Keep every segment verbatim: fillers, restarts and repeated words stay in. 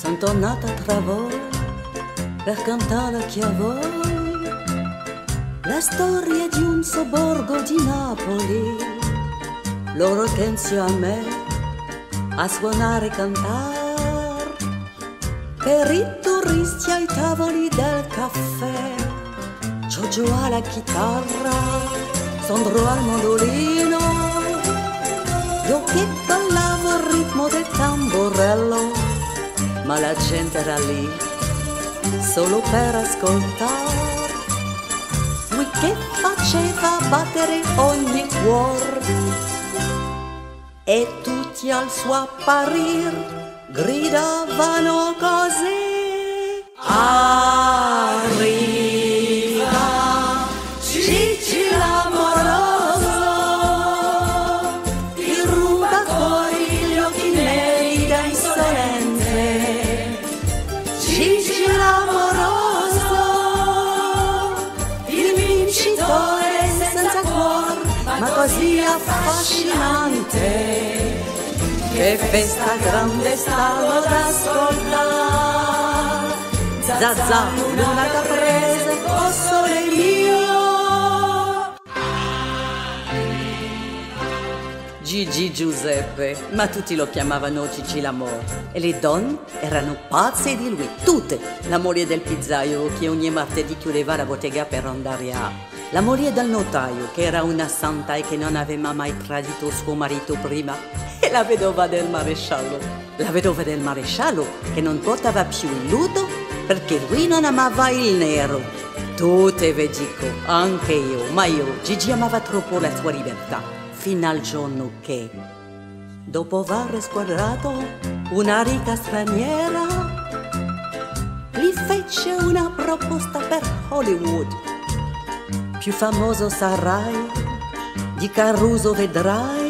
Sono tornata tra voi per cantarti a voi la storia di un sobborgo di Napoli. L'Ortensio a me a suonare e cantare per i turisti ai tavoli del caffè. Giorgio alla chitarra, Sandro al mandolino, io che ballavo il ritmo del tamborello, ma la gente era lì solo per ascoltare. Lui che faceva battere ogni cuore e tutti al suo apparir gridavano così: arriva Gigi l'amoroso, il rubacuori, gli occhi neri da insolente. Gigi l'amoroso, il vincitore senza cuore, ma così affascinante. Che festa grande stavo ad ascoltare. Zazà, luna caprese, oh sole mio. Gigi Giuseppe, ma tutti lo chiamavano Gigi l'amore. E le donne erano pazze di lui, tutte. La moglie del pizzaio che ogni martedì chiudeva la bottega per andare a... La moglie del notaio, che era una santa e che non aveva mai tradito suo marito prima. E la vedova del maresciallo. La vedova del maresciallo, che non portava più il luto perché lui non amava il nero. Tutte ve dico, anche io, ma io, Gigi amava troppo la sua libertà, fino al giorno che, dopo aver squadrato una ricca straniera, gli fece una proposta per Hollywood. Più famoso sarai, di Caruso vedrai,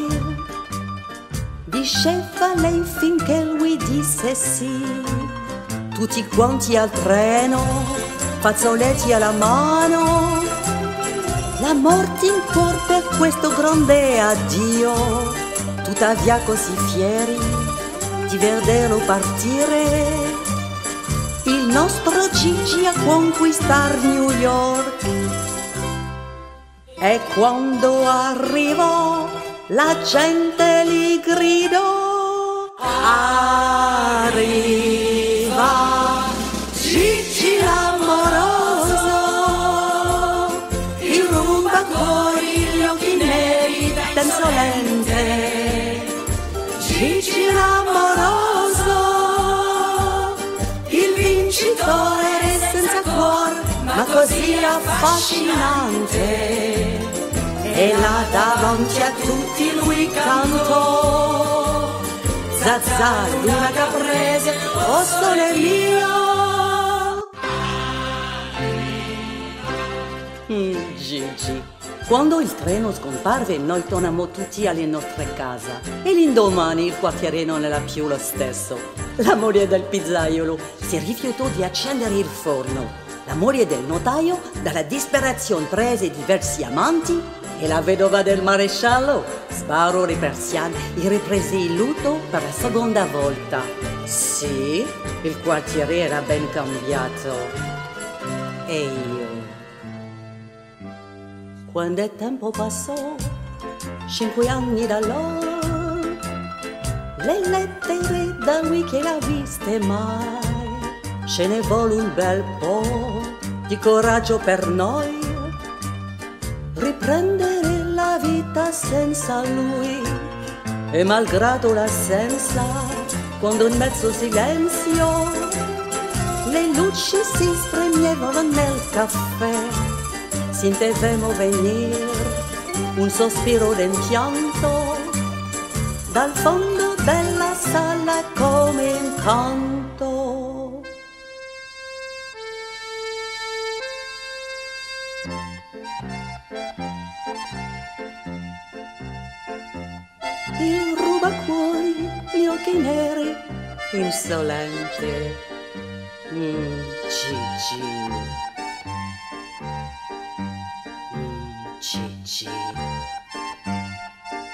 diceva lei finché lui disse sì. Tutti quanti al treno, fazzoletti alla mano, la morte in cuor per questo grande addio. Tuttavia così fieri di vederlo partire, il nostro Gigi a conquistar New York. E quando arrivò la gente gli gridò: arriva Gigi l'amoroso, il rubacuori, gli occhi neri da insolente. Gigi l'amoroso, il vincitore senza cuore, ma così affascinante. E là davanti a tutti lui cantò: Zazà, luna caprese, oh sole mio. Mm, Gigi. Quando il treno scomparve, noi tornammo tutti alle nostre case e l'indomani il quartiere non era più lo stesso. La moglie del pizzaiolo si rifiutò di accendere il forno. La moglie del notaio, dalla disperazione, prese diversi amanti e la vedova del maresciallo sbarrò le persiane e riprese il lutto per la seconda volta. Sì, il quartiere era ben cambiato. E io? Quando il tempo passò, cinque anni da allora, le lettere da lui che l'ha viste mai. Ce ne vuole un bel po' di coraggio per noi riprendere la vita senza lui. E malgrado l'assenza, quando in mezzo silenzio le luci si spegnevano nel caffè, sentevamo venire un sospiro d'impianto dal fondo della sala come un canto. Il rubacuori, gli occhi neri, insolente. Mm, Gigi. Mm, Gigi.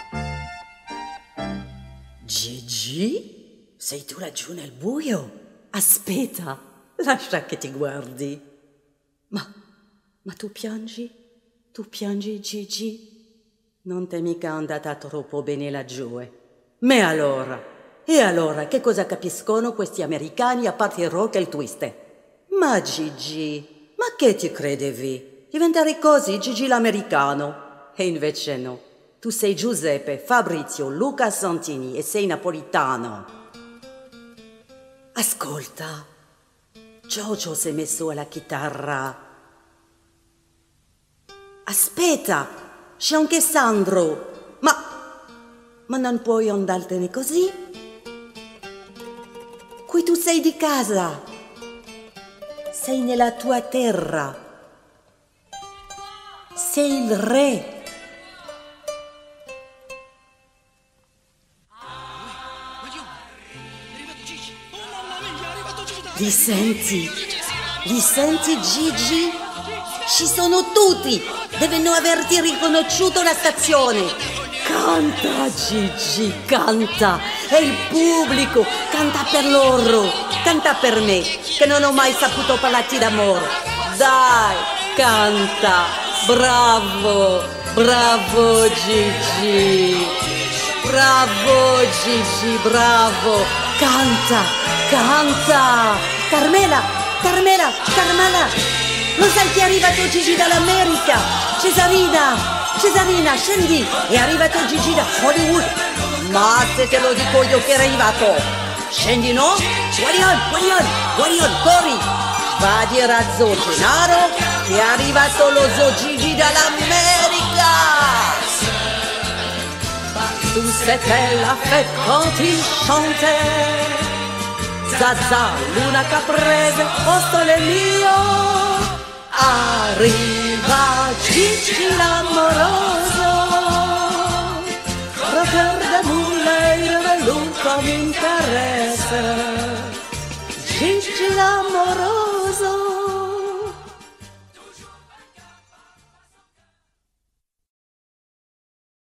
Gigi? Sei tu laggiù nel buio? Aspetta, lascia che ti guardi. Ma, ma tu piangi? Tu piangi, Gigi? Non t'è mica andata troppo bene laggiù, eh? Ma allora? E allora, che cosa capiscono questi americani a parte il rock e il twist? Ma Gigi, ma che ti credevi? Diventare così Gigi l'americano? E invece no. Tu sei Giuseppe, Fabrizio, Luca Santini e sei napolitano. Ascolta, Giorgio si è messo alla chitarra. Aspetta! C'è anche Sandro, ma, ma non puoi andartene così? Qui tu sei di casa, sei nella tua terra, sei il re. Li senti? Li senti, Gigi? Ci sono tutti! Devono averti riconosciuto la stazione. Canta, Gigi, canta. E il pubblico canta per loro. Canta per me, che non ho mai saputo parlarti d'amore. Dai, canta. Bravo, bravo Gigi. Bravo Gigi, bravo. Canta, canta. Carmela, Carmela, Carmela. Lo sai che è arrivato Gigi dall'America? Cesarina, Cesarina, scendi! È arrivato Gigi da Hollywood! Ma se te lo dico io che è arrivato! Scendi, no? Guarion, Guarion, Guarion, corri! Va a dire a Zo Gennaro che è arrivato lo Zo Gigi dall'America! Tu c'était la fête quand il chantait Zazà, Luna Caprese, Postole mio Arriva Gigi l'amoroso, rocker de nulla, il venuto mi interessa. Gigi l'amoroso.